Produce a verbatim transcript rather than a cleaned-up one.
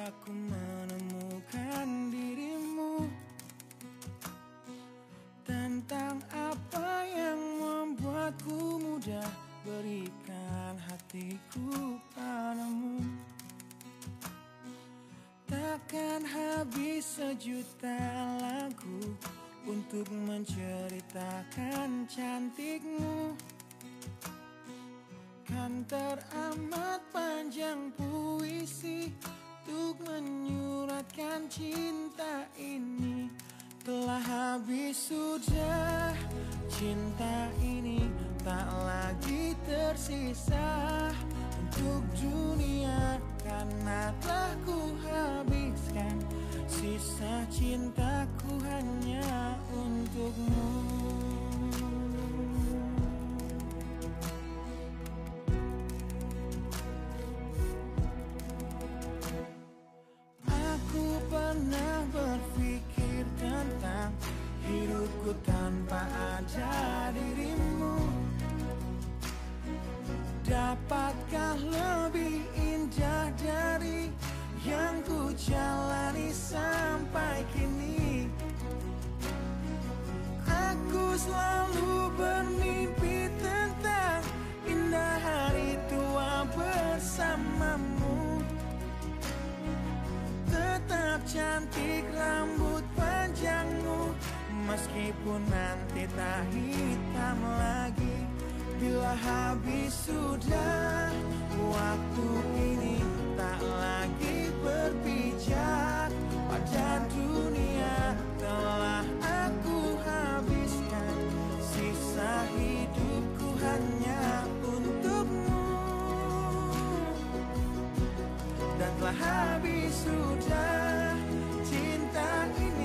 aku menemukan dirimu. Tentang apa yang membuatku mudah berikan hatiku padamu. Takkan habis sejuta lagu untuk menceritakan cantikmu. Kan teramat panjang puisi untuk menyuratkan cinta ini. Telah habis sudah cinta ini, tak lagi tersisa untuk dunia, karena telah ku habiskan sisa cintaku hanya untukmu. Aku pernah berpikir tentang hidupku tanpa ada dirimu. Dapatkah lebih indah dari yang ku jalani sampai kini? Aku selalu bermimpi tentang indah hari tua bersamamu. Tetap cantik rambut panjangmu, meskipun nanti tak hitam lagi. Bila habis sudah waktu ini, tak lagi berpijak pada dunia. Telah aku habiskan sisa hidupku hanya untukmu. Dan telah habis sudah cinta ini.